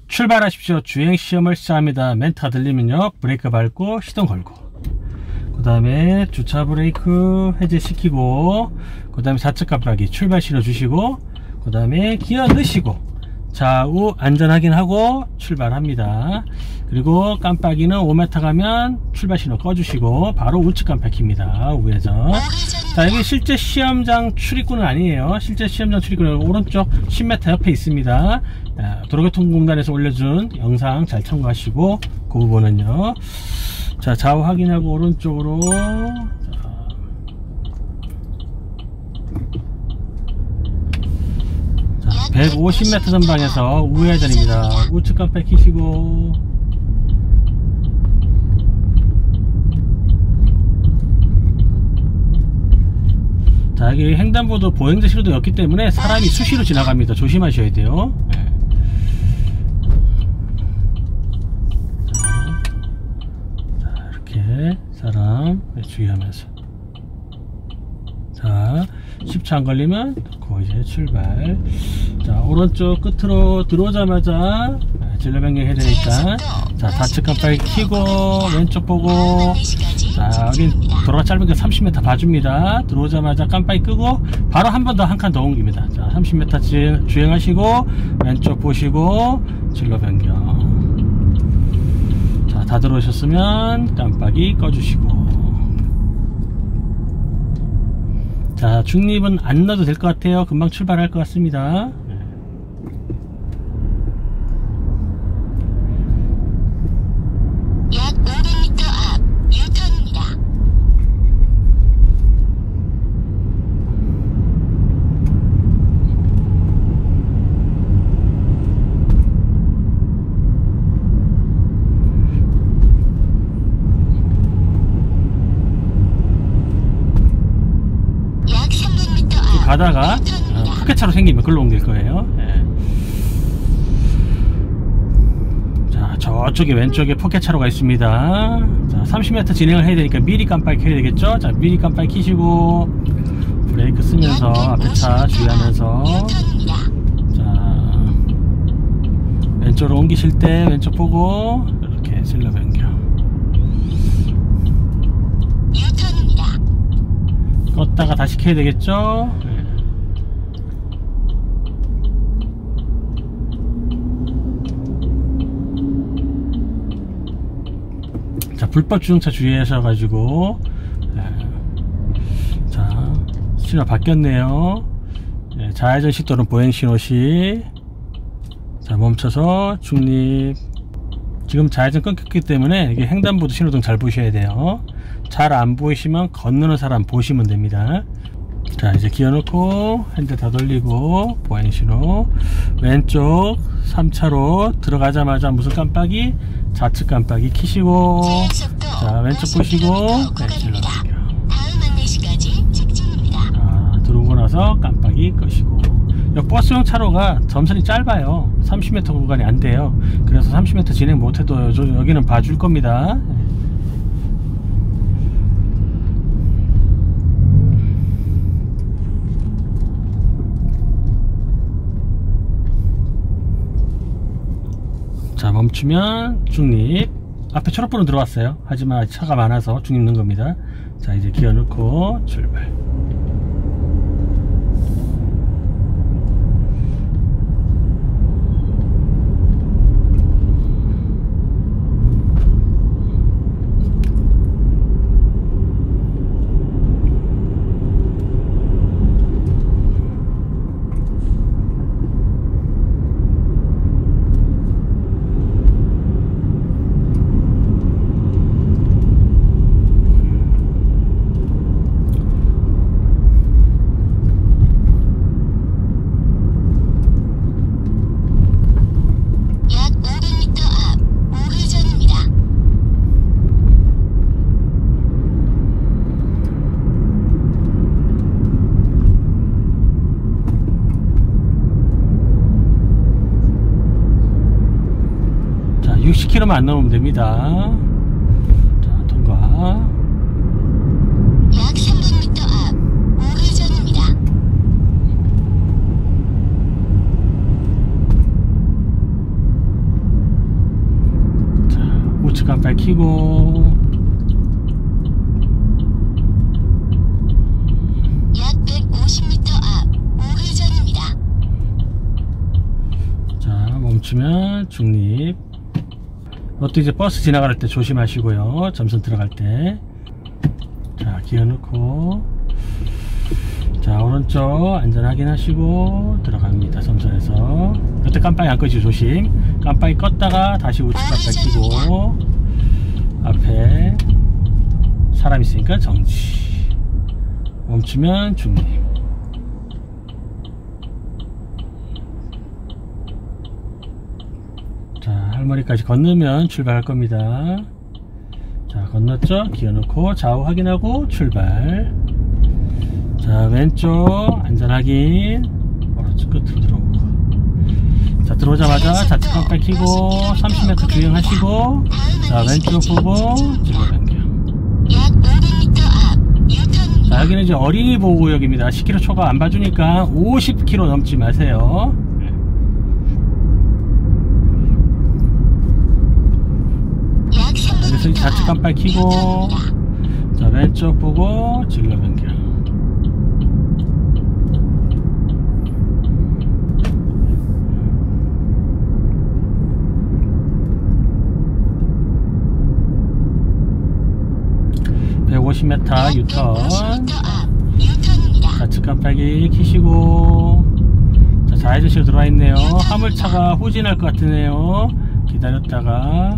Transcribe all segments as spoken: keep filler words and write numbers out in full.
출발하십시오. 주행시험을 시작합니다. 멘트가 들리면요, 브레이크 밟고 시동 걸고, 그 다음에 주차 브레이크 해제시키고, 그 다음에 좌측 깜빡이 출발 신호 주시고, 그 다음에 기어 넣으시고 좌우 안전 확인하고 출발합니다. 그리고 깜빡이는 오 미터 가면 출발 신호 꺼주시고 바로 우측 깜빡이 킵니다. 우회전. 자, 여기 실제 시험장 출입구는 아니에요. 실제 시험장 출입구는 오른쪽 십 미터 옆에 있습니다. 도로교통공단에서 올려준 영상 잘 참고하시고, 그 부분은요. 자, 좌우 확인하고 오른쪽으로. 자, 백오십 미터 전방에서 우회전입니다. 우측 깜빡이 켜시고, 자, 여기 횡단보도 보행자 신호도 였기 때문에 사람이 수시로 지나갑니다. 조심하셔야 돼요. 네. 자, 자, 이렇게 사람 주의하면서, 자, 십 초 안 걸리면 그 이제 출발. 자, 오른쪽 끝으로 들어오자마자 진로 변경해야 되니까, 자, 좌측 깜빡이 켜고 왼쪽 보고, 자, 여기 도로가 짧으니까 삼십 미터 봐줍니다. 들어오자마자 깜빡이 끄고 바로 한 번 더 한 칸 더 옮깁니다. 자, 삼십 미터 주행하시고 왼쪽 보시고 진로 변경. 자, 다 들어오셨으면 깜빡이 꺼주시고. 자, 중립은 안 넣어도 될 것 같아요. 금방 출발할 것 같습니다. 약 오백 미터 앞 유턴입니다. 약 삼백 미터 앞 가다가 포켓차로 생기면 글로 옮길 거예요. 네. 자, 저쪽에 왼쪽에 포켓차로가 있습니다. 자, 삼십 미터 진행을 해야 되니까 미리 깜빡이 켜야 되겠죠. 자, 미리 깜빡이 켜시고 브레이크 쓰면서 앞에 차 주의하면서, 자, 왼쪽으로 옮기실 때 왼쪽 보고 이렇게 진로 변경. 껐다가 다시 켜야 되겠죠. 네. 자, 불법 주정차 주의하셔가지고, 네. 자, 신호 바뀌었네요. 네, 좌회전 식도는 보행 신호시. 자, 멈춰서 중립. 지금 좌회전 끊겼기 때문에 이게 횡단보도 신호등 잘 보셔야 돼요. 잘 안 보이시면 건너는 사람 보시면 됩니다. 자, 이제 기어 넣고 핸들 다 돌리고 보행신호 왼쪽 삼 차로 들어가자마자 무슨 깜빡이? 좌측 깜빡이 켜시고, 자, 왼쪽 보시고, 네, 진로 변경. 자, 들어오고 나서 깜빡이 끄시고. 이 버스용 차로가 점선이 짧아요. 삼십 미터 구간이 안 돼요. 그래서 삼십 미터 진행 못해도 여기는 봐줄 겁니다. 자, 멈추면 중립. 앞에 초록불은 들어왔어요. 하지만 차가 많아서 중립 넣은 겁니다. 자, 이제 기어 넣고 출발. 육십 킬로미터만 안 넘으면 됩니다. 자, 통과. 약 삼백 미터 앞 우회전입니다. 중립. 이것도 이제 버스 지나갈 때 조심하시고요. 점선 들어갈 때. 자, 기어 넣고. 자, 오른쪽 안전 확인하시고 들어갑니다. 점선에서. 이때 깜빡이 안 끄지 조심. 깜빡이 껐다가 다시 우측 깜빡이 켜고. 앞에 사람 있으니까 정지. 멈추면 중립. 자, 할머니까지 건너면 출발할 겁니다. 자, 건넜죠? 기어 넣고 좌우 확인하고 출발. 자, 왼쪽 안전 확인. 오른쪽 끝으로 들어오고. 자, 들어오자마자 좌측 깜빡이 켜고 삼십 미터 주행하시고. 자, 왼쪽 보고 진로 변경. 약 오백 미터 앞 유턴입니다. 자, 여기는 이제 어린이 보호구역입니다. 십 킬로미터 초과 안 봐주니까 오십 킬로미터 넘지 마세요. 약 삼 분 여기서 미터 좌측 앞 깜빡이 켜고. 유턴입니다. 자, 왼쪽 보고 진로 변경. 백오십 미터 유턴. 오십 미터 앞 유턴입니다. 좌측 깜빡이 켜시고. 자, 좌회전시로 들어와 있네요. 화물차가 후진할 것 같으네요. 기다렸다가.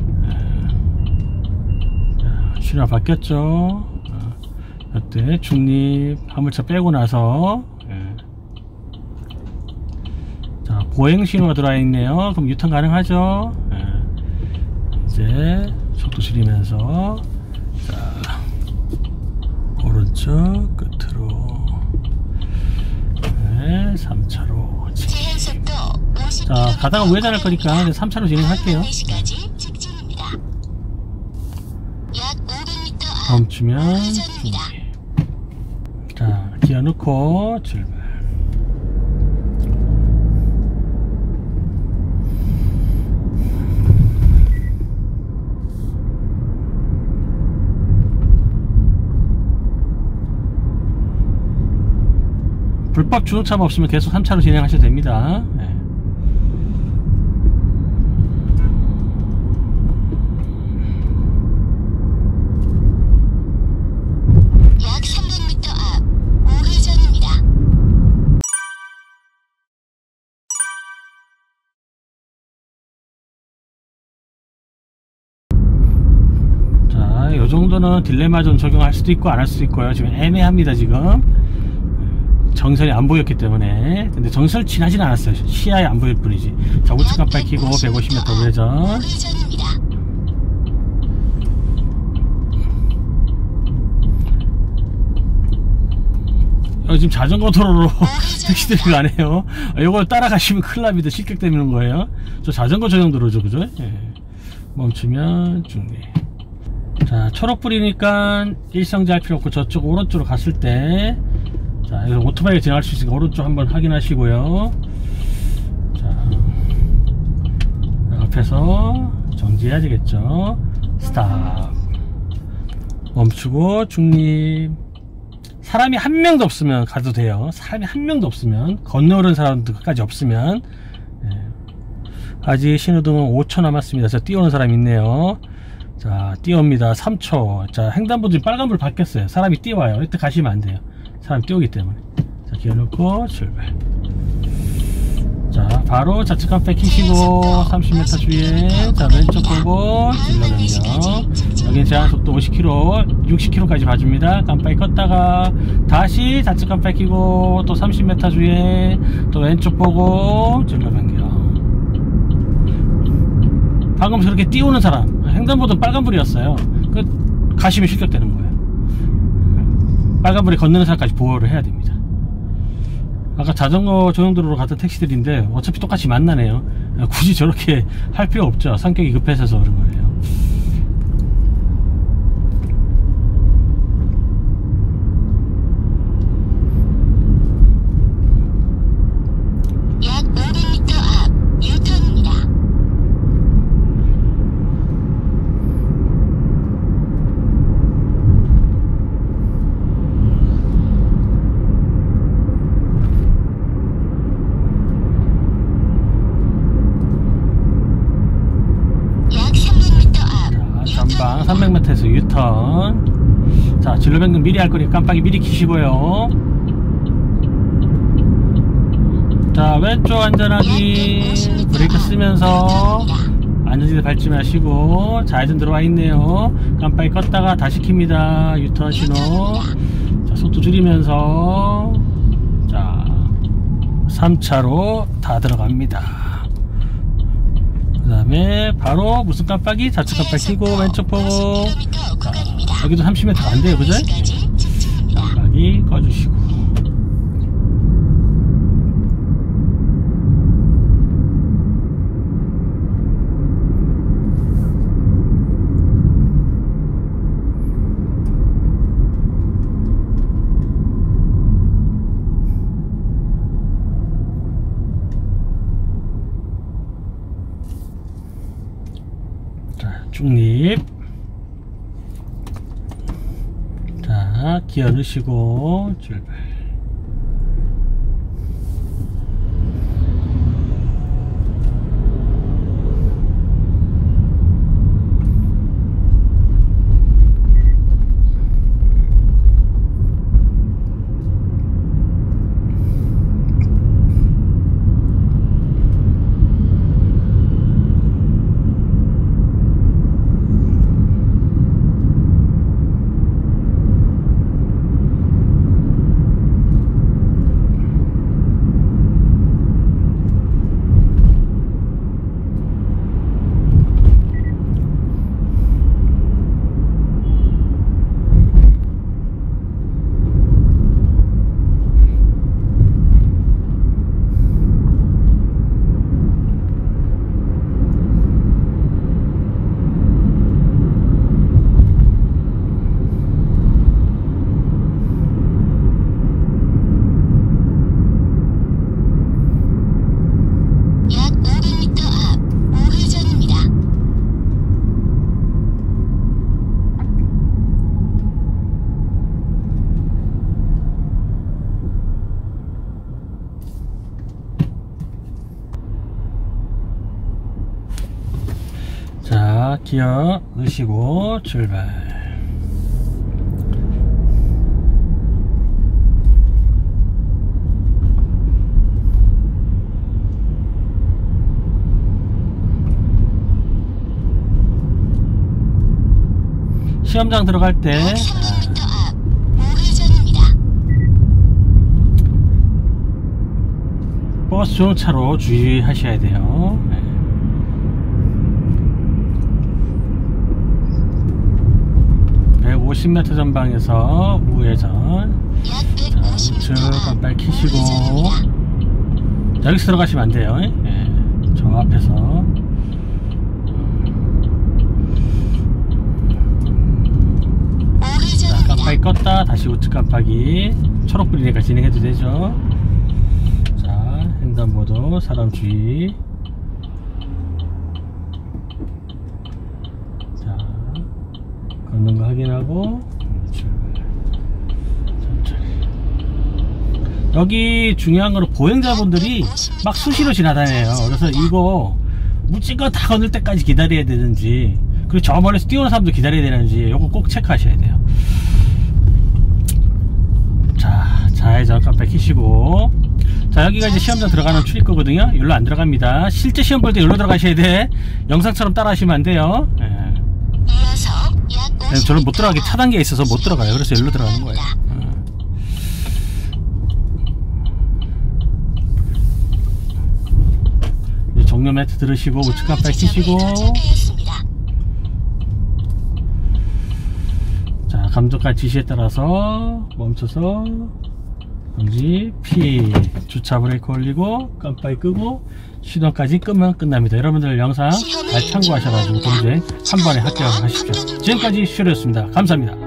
자, 신호가 바뀌었죠. 이때 중립 화물차 빼고 나서. 자, 보행 신호가 들어와 있네요. 그럼 유턴 가능하죠. 이제 속도 줄이면서. 자, 오른쪽 끝으로. 네, 삼 차로. 제한 속도 오십 자, 킬로미터. 가다가 우회전할 거니까 삼 차로 진행할게요. 네 시까지 직진입니다. 약 오백 미터 앞 멈추면 우회전입니다. 중립. 자, 기어 넣고 출발. 불법 주행차가 없으면 계속 삼 차로 진행하셔도 됩니다. 네. 약 삼백 미터 앞 우회전입니다. 자, 요 정도는 딜레마 존 적용할 수도 있고 안 할 수도 있고요. 지금 애매합니다. 지금 정선이 안 보였기 때문에. 근데 정선을 지나진 않았어요. 시야에 안 보일 뿐이지. 자, 우측 깜빡이 켜고 백오십 미터 우회전. 우회전입니다. 어, 지금 자전거 도로로 택시들이 가네요. 이걸 따라가시면 큰일 납니다. 실격되는 거예요. 저 자전거 전용 도로죠, 그죠? 예. 멈추면 중립. 자, 초록불이니까 일성지 할 필요 없고 저쪽 오른쪽으로 갔을 때. 자, 여기서 오토바이가 지나갈 수 있으니까 오른쪽 한번 확인하시고요. 자, 앞에서 정지해야 되겠죠. 스탑. 멈추고 중립. 사람이 한 명도 없으면 가도 돼요. 사람이 한 명도 없으면, 건너오는 사람들까지 없으면. 예. 아직 신호등은 오 초 남았습니다. 자, 뛰어오는 사람 있네요. 자, 뛰어옵니다. 삼 초. 자, 횡단보도 빨간불 바뀌었어요. 사람이 뛰어와요. 이때 가시면 안 돼요. 사람 뛰어오기 때문에. 자, 기어 넣고 출발. 자, 바로 좌측 깜빡이 켜시고 삼십 미터 주행. 자, 왼쪽 보고 진로 변경. 여기 제한 속도 오십 킬로미터, 육십 킬로미터까지 봐줍니다. 깜빡이 껐다가 다시 좌측 깜빡이 켜고 또 삼십 미터 주행. 또 왼쪽 보고 진로 변경. 방금 저렇게 뛰어오는 사람, 횡단보도 빨간불이었어요. 그 가시면 실격되는 거예요. 빨간불에 건너는 사람까지 보호를 해야 됩니다. 아까 자전거 전용도로로 갔던 택시들인데 어차피 똑같이 만나네요. 굳이 저렇게 할 필요 없죠. 성격이 급해서 그런 거예요. 약 오백 미터 앞 유턴입니다. 우회전. 자, 진로 변경 미리 할 거니까 깜빡이 미리 켜시고요. 자, 왼쪽 안전하기 브레이크 쓰면서 안전지대 밟지 마시고 좌회전 들어와 있네요. 깜빡이 껐다가 다시 킵니다. 유턴 신호. 자, 속도 줄이면서 자, 삼 차로 다 들어갑니다. 그 다음에 바로 무슨 깜빡이? 좌측 깜빡이 켜고 왼쪽 보고. 자, 여기도 삼십 미터가 안 돼요, 그죠? 깜빡이 꺼주시고. 중립. 자, 기어 넣으시고 출발. 자, 기어 넣으시고 출발. 시험장 들어갈 때 버스 전차로 주의하셔야 돼요. 백오십 미터 전방에서 우회전. 자, 우측 깜빡이 켜시고. 자, 여기서 들어가시면 안 돼요. 예, 저 앞에서. 자, 깜빡이 껐다 다시 우측 깜빡이. 초록불이니까 진행해도 되죠. 자, 횡단보도 사람 주의. 걷는 거 확인하고 출발. 천천히. 여기 중요한 거는 보행자분들이 막 수시로 지나다녀요. 그래서 이거 무조건 다 건널 때까지 기다려야 되는지, 그리고 저 멀리서 뛰어오는 사람도 기다려야 되는지 이거 꼭 체크하셔야 돼요. 자, 좌회전 깜빡이 켜시고. 자, 여기가 이제 시험장 들어가는 출입구거든요. 여기로 안 들어갑니다. 실제 시험 볼 때 여기로 들어가셔야 돼. 영상처럼 따라 하시면 안 돼요. 예. 저는 못 들어가게 차단기가 있어서 못 들어가요. 그래서 여기로 들어가는 거예요. 어. 종료 매트 들으시고 우측 깜빡이 켜시고. 자, 감독관 지시에 따라서 멈춰서 정지, 피, 주차 브레이크 올리고 깜빡이 끄고 시동까지 끄면 끝납니다. 여러분들 영상 잘 참고하셔가지고 동생 한 번에 합격하십시오. 지금까지 슈레였습니다. 감사합니다.